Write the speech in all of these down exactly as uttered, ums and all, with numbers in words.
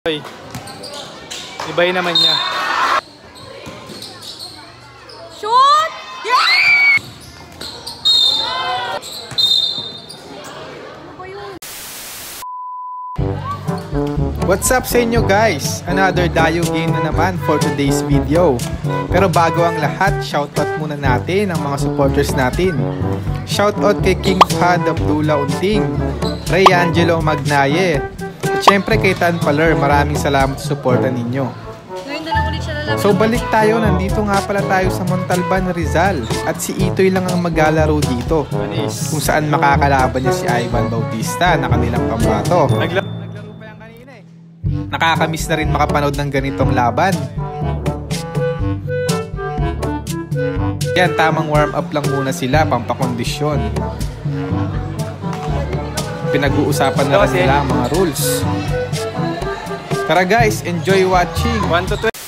Ibahin naman niya. Shoot! Yeah! What's up sa inyo guys? Another Dayo game na naman for today's video. Pero bago ang lahat, shoutout muna natin ang mga supporters natin. Shoutout kay King Fahad Abdullah Unting, Ray Angelo Magnaye, at syempre kay Tan Paler. Maraming salamat sa suporta ninyo. Ngayon na lang ulit siya lalabas. So balik tayo, nandito nga pala tayo sa Montalban, Rizal. At si Itoy lang ang maglalaro dito, kung saan makakalaban niya si Ivan Bautista na kanilang pambato. Naglaro pa yan kanina eh. Nakakamiss na rin makapanood ng ganitong laban. Yan, tamang warm up lang muna sila, pampakondisyon. Pinag-uusapan na rin nila ang mga rules. Tara guys, enjoy watching. one to twenty.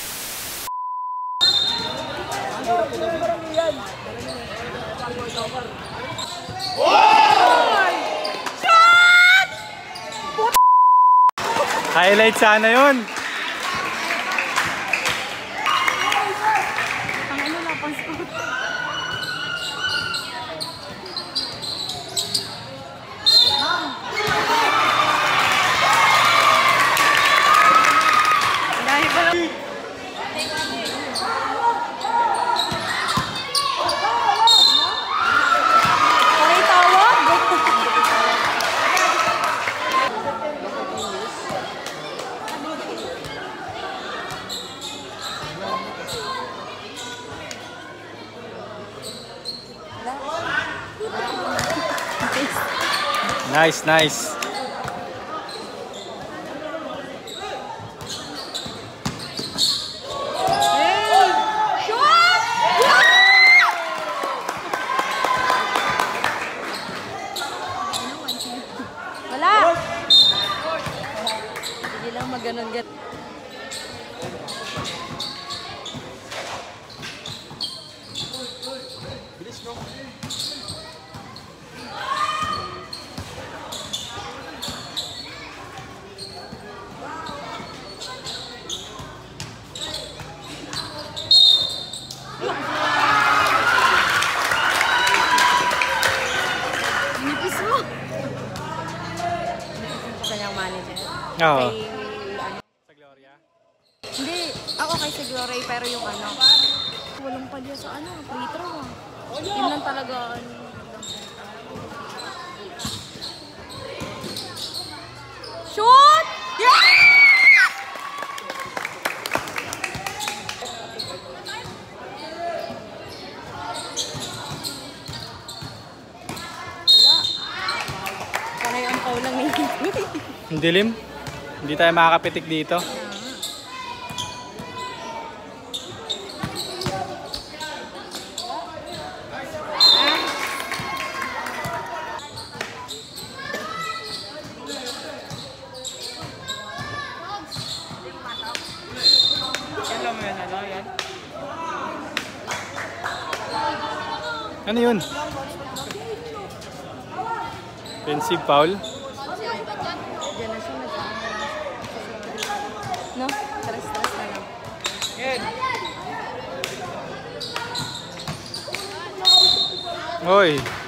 Highlight sana yun. Ang ano na pang scoot. Dahil pala. Pare tawag. Nice, nice. Hey! Shoot! Wala! Hindi lang maganon-get. Nipis mo! Sa kanyang manager. Oo. Kay, ano? Sa Gloria? Hindi, ako kay si Gloria, pero yung ano, walang palya sa ano, free throw. Ah. Yun lang talaga, ano. Shoot! Yeah! Panay ang paw lang nito. Ang dilim. Hindi tayo makakapitik dito. Ano yun? Offensive foul? Diyan na siya nag- No? Stress-stress na lang. Hoy!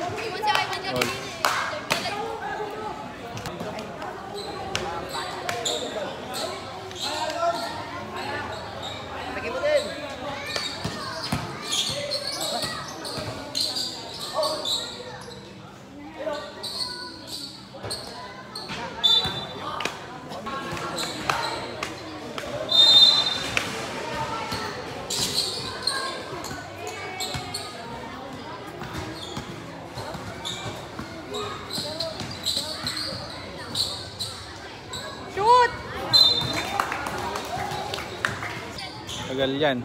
Shoot! Tagal yan.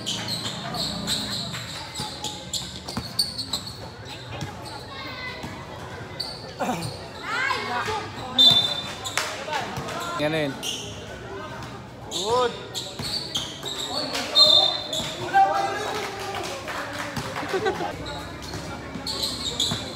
Ano yun? Good!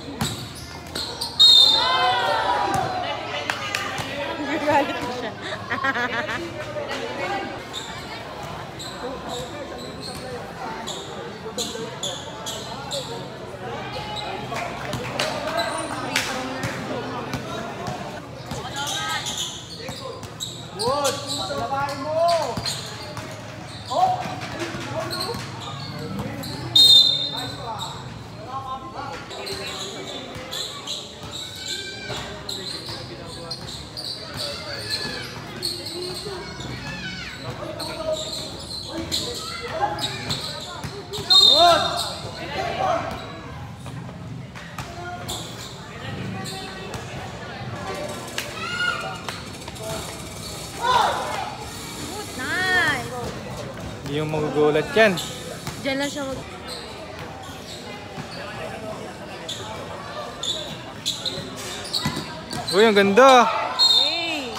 Galit ko siya. Wood! Salabahin mo! Oh! Nice! Hindi yung magugulat yan. Diyan lang siya mag... Uy, ang ganda! Hey!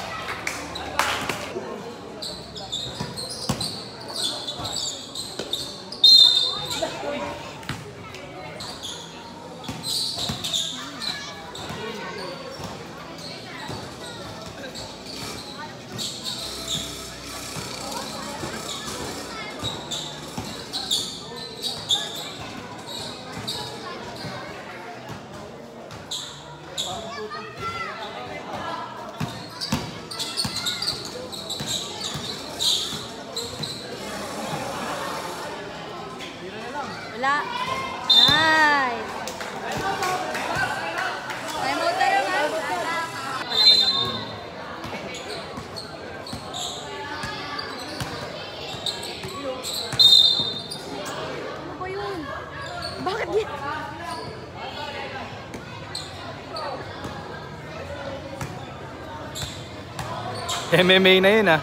Wala. Nice. Time out tayo nga. Wala ba naman? Ano ba yun? Bakit yan? M M A na yun ah.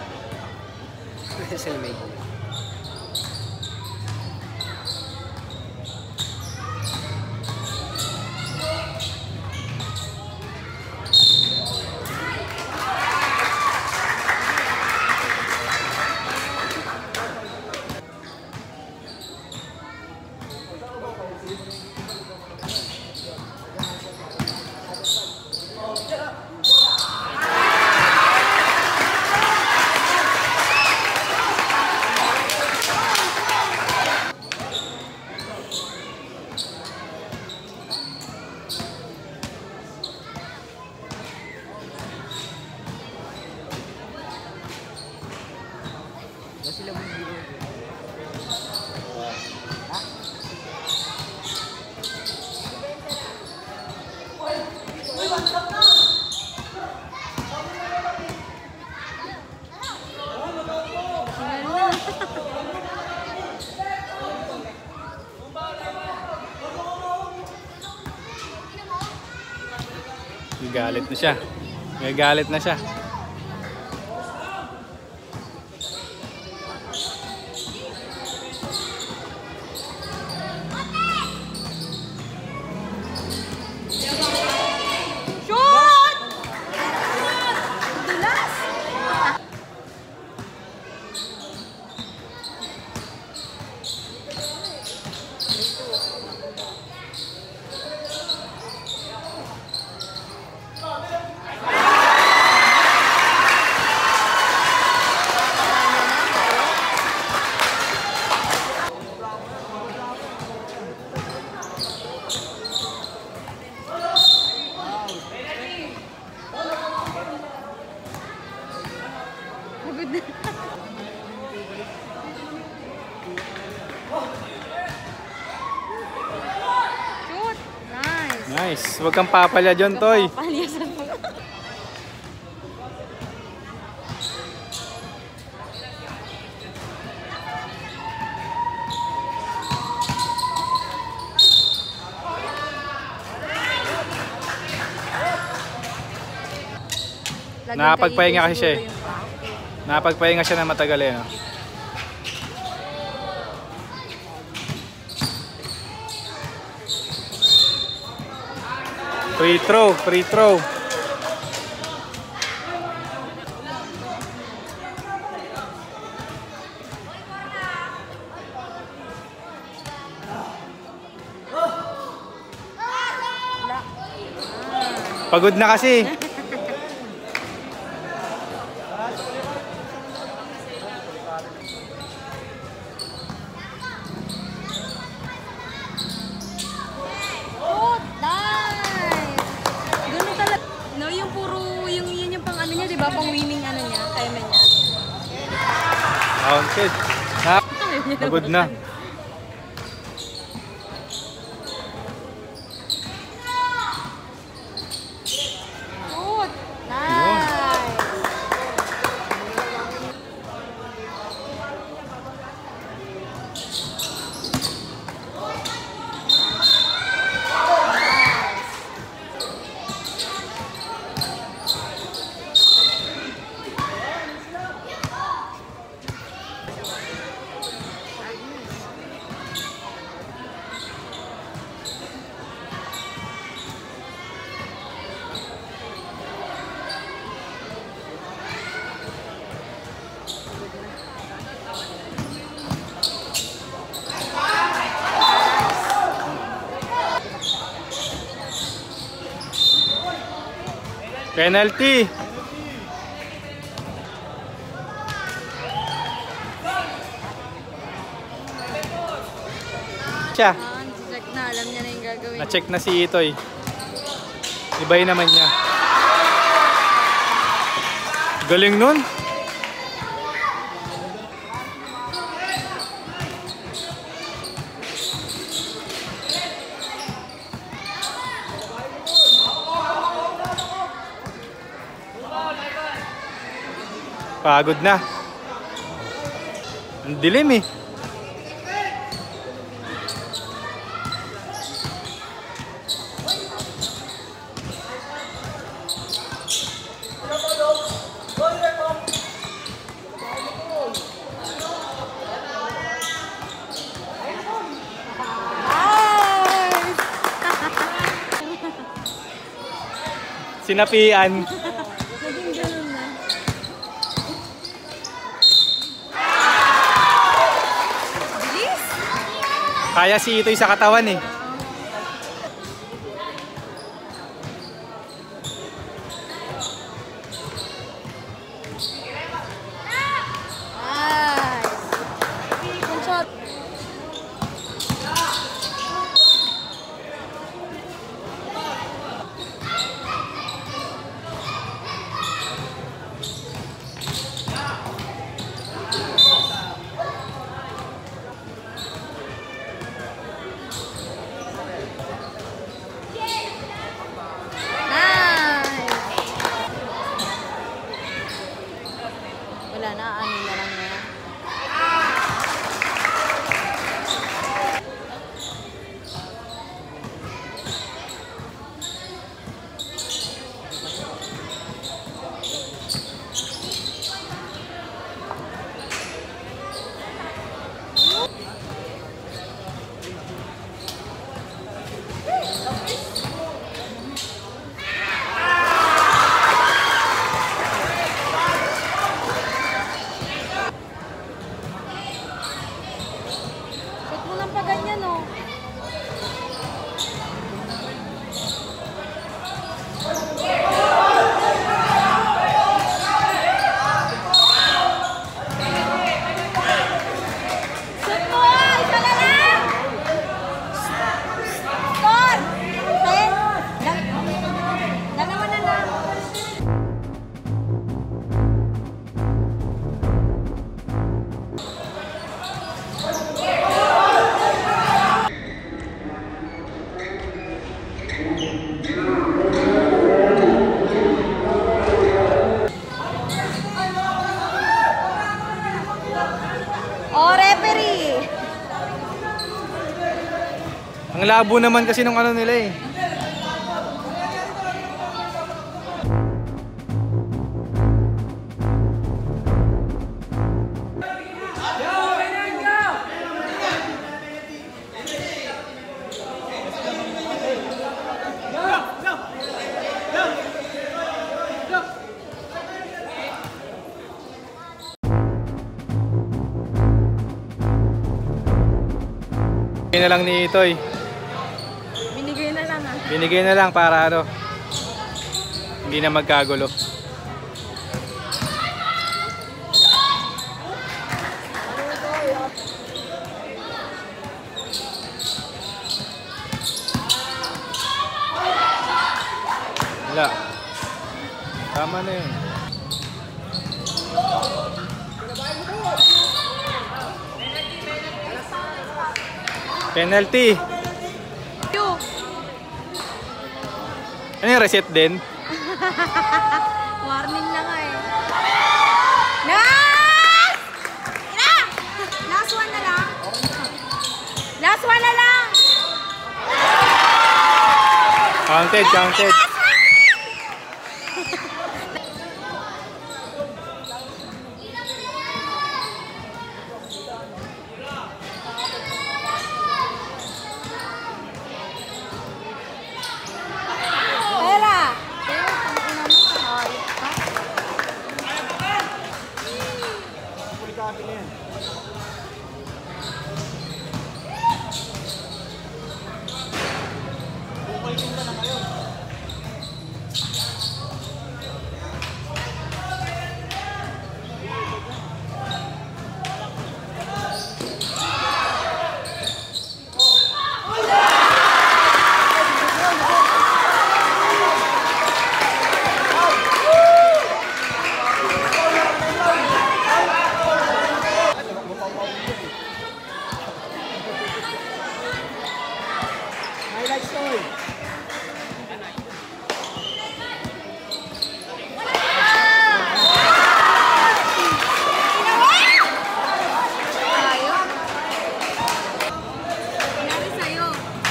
Galit na siya. Galit na siya. Shoot! Dulas! Pagod na. Shoot! Nice! Nice. Huwag kang papalya dyan, Toy. Paliasan mo. Nakapagpahinga kasi siya eh. Nakapagpahinga siya na matagal eh. No? Free throw, free throw. Pagod na kasi. Counted. Ha? Pagod na. Good. Nice. Penalty. Siya. Ah, check na. Alam niya na yung gagawin. Na-check na si Itoy. Ibahin naman niya. Galing nun. Pagod na. Ang dilim eh. Sinapian. Naging ganun na. Bilis! Kaya si Itoy sa katawan eh. Nice! Good shot. Wala na, ano na lang yan. Shot mo lang pa ganyan, oh. Shot mo, ah! Isa na lang! Score! Ten! Dal- Dalawa na lang. Oh, referee! Ang labo naman kasi nung ano nila eh. Binigay na lang ni Itoy. Binigay na lang, ah. Binigay na lang para ano, hindi na magkagulo. Wala. Tama na yun. Penalty. Yo. Ano yung reset din? Warning na nga eh. Nice! Ina! Last one na lang. Last one na lang. Counted, counted. Pera! Pero, tangina mo, kahayop ka. Hayop. Nangyari sa'yo.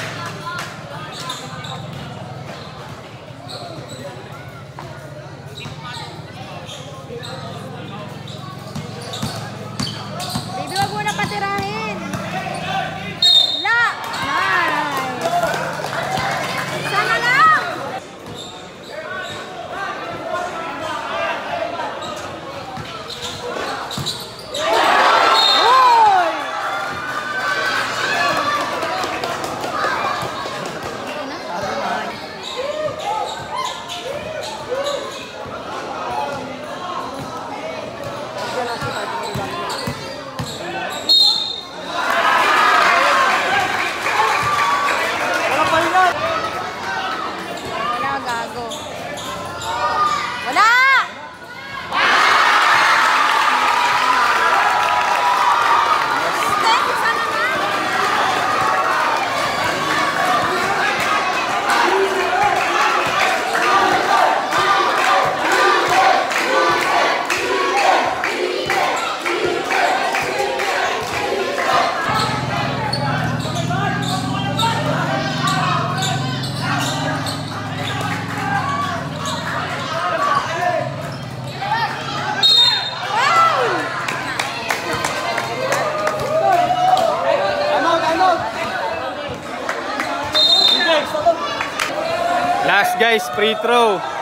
Baby, wag mo na patirahin. La! Nice! Sana lang! Hoy! Wala, gago. Wala! Step, sana nga! Last guys, free throw.